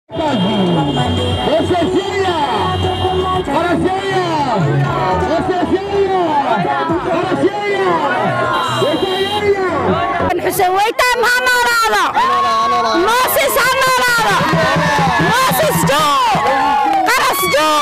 حسين ويتان ما نولادا موسيس ها نولادا موسيس جو قرص جو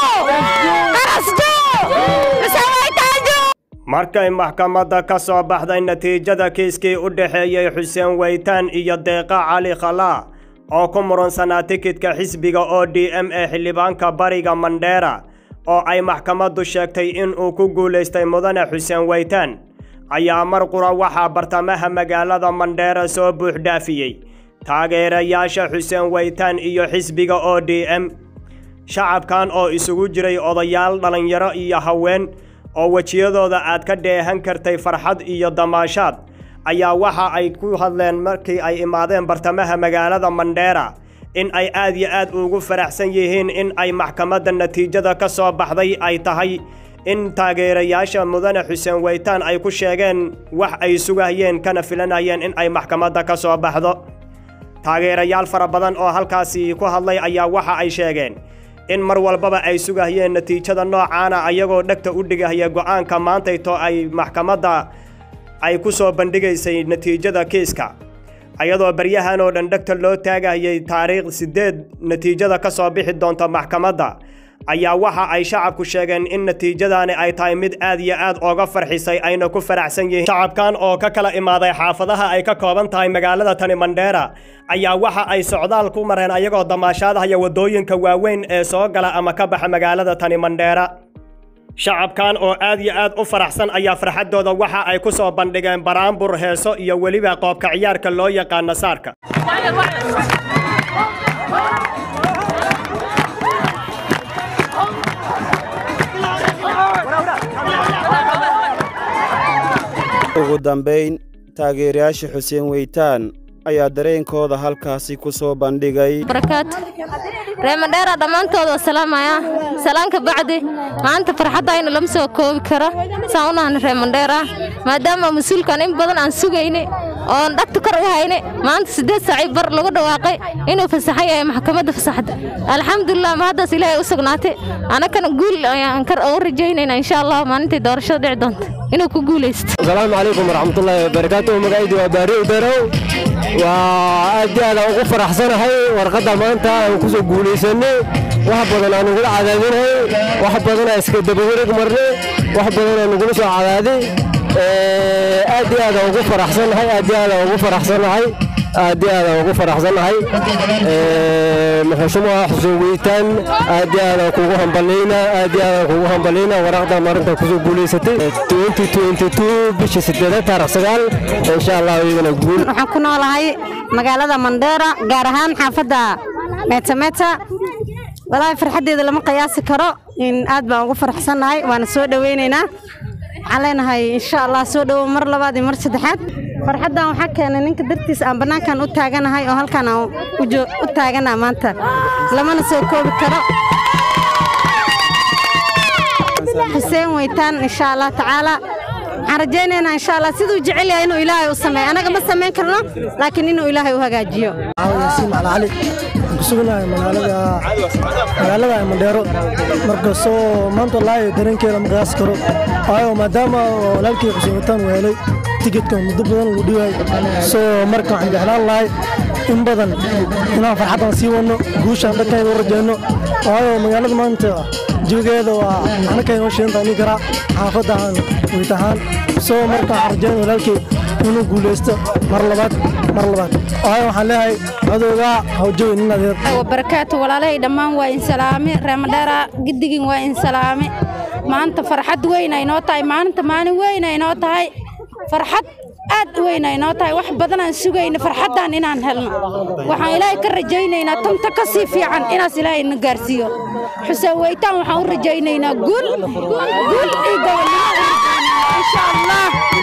حسين ويتان جو markay maxkamadda ka soo baxday natiijada kiiskii u dhaxeeyay Xuseen Weytaan iyo Deeqa Cali Khalaa oo ku muransanaa tikidka xisbiga ODM ee xildhibaanka bariga Mandheera oo ay maxkamaddu sheegtay in uu ku guuleystay mudane Xuseen Weytaan ayaa mar qura waxa bartamaha magaalada Mandheera soo buux dhaafiyay taageerayaasha Xuseen Weytaan iyo xisbiga ODM shacabkan oo isugu jiray odayaal dhalinyaro iyo haween oo wajiyadooda aad ka dheehan kartay farxad iyo damaashaad ayaa waxa ay ku hadleen markii ay imaadeen bartamaha magaalada Mandheera in ay aad iyo aad ugu faraxsan yihiin in ay maxkamadda natiijada ka soo baxday ay tahay in taageerayaasha mudane Xuseen Weytaan ay ku sheegeen wax ay sugayeen kana filanayeen in ay maxkamadda ka soo baxdo taageerayaal fara badan oo halkaasi ku hadlay ayaa waxa ay sheegeen in mar walbaba ay sugayeen natiijada noocaana ayagoo dhagta u dhigaya go'aanka maantayto ay maxkamadda ay ku soo bandhigaysay natiijada kiiska ayadoo baryahan oo dhan dhagta loo taagayay taariikh 8 natiijada ka soo bixi doonta maxkamadda ayaa waxa ay shacabku sheegeen in natiijadaani ay tahay mid aad iyo aad uga farxisay ayna ku faraxsan yihiin shacabkan oo ka kala imaaday xaafadaha ay ka kooban tahay magaalada tani Mandheera ayaa waxa ay socdaal ku mareen ayagoo damaashaadaya wadooyinka waaweyn ee soo gala ama ka baxa magaalada tani Mandheera shacabkan oo aad iyo aad u faraxsan ayaa farxadooda waxa ay ku soo bandhigeen baraambur heeso iyo waliba qoobka ciyaarka loo yaqaan saarka ugu dambeyn taageerayaasha Xuseen Weytaan ayaa dareenkooda halkaasi ku soo bandhigay barakaat Mandheera dhamaantooda salaamaya salaanka bacdi maanta farxadda ayna lama soo koobi karo saunaan Mandheera maadaama masuulkan in badan aan sugayne oo dhagta kor u hayne maanta 8 saac bar lagu dhawaaqay inuu fasaxay ay maxkamadda fasaxda alxamdulillah ma hadda ilaahay u sugnaatay anakana guul ayaan kar oo rajaynayna insha Allah maalintii doorashada dhici doonto inuu ku guuleysto assalaamu calaykum waraxmatullaahi wabarakaatuh magacaydu waa Baari Berow وأدي أنا أغفر أحسن هاي ورقة ما أنت كوسو قولي سنة واحد بدنا نقول عددين هاي واحد بدنا إسكت بغيرك مرة واحد بدنا نقول شو عددي أدي أنا أغفر أحسن هاي أدي أنا أغفر أحسن هاي أدي أنا أغفر أحسن هاي محشمة Xuseen Weytaan أدي أنا كوهم بلينا أدي أنا كوهم بلينا ورقة ما أنت كوسو قولي ستة 2022 بيش ستة تاريخ سجال إن شاء الله يجينا نقول حكونا لهاي magaalada Mandheera gaar ahaan xaafada Metameta walaal farxadeeda lama qiyaasi karo in aad baan ugu faraxsanahay waan soo dhaweynaynaa caleenahay insha Allah soo dhaw mar labaad iyo mar saddexaad farxadan waxa keenay ninka dartiis aan banaankan u taaganahay oo halkan aan u taagana maanta lamana soo koobi karo Xuseen Weytaan insha Allah taala عرجينا إن شاء الله سيدو جعلي إنه إلهي وسمع أنا قبل سمين كرنا لكن إنه إلهي وهجاجيو. ياسين على علي كسبنا مغالبة منديرو مركزو مانتو لاي درين كيرا مقاس كرو أيوة مادام ولكن Xuseen Weytaan وهلي تيجت كم مدبرن وديوي سو مركز عند حلال لاي إن بدن هنا فرحة سيوانو جوش عندك كي ورجينو أيوة مغالبة مانتو جوجيدو أنا كي وشين تاني كرا حافظان ويتهان سو مركز عرجين ولكن إنه قولست مرلبات أيوة حلاي هذا هوجو إننا ذير وبركاته ولا لي دمان وين سلامي Mandheera قدقين وين سلامي ما أنت فرحت وين ينوتاي ما أنت ماني وين ينوتاي فرحت aad weynayno tahay wax badan aan sugayna farxadan inaan helno waxaan ilaahay ka rajaynaynaa tanta ka sii fiican inaas ilaahay na gaarsiiyo Xuseen Weytaan waxaan u rajaynaynaa guul iyo gobol insha Allah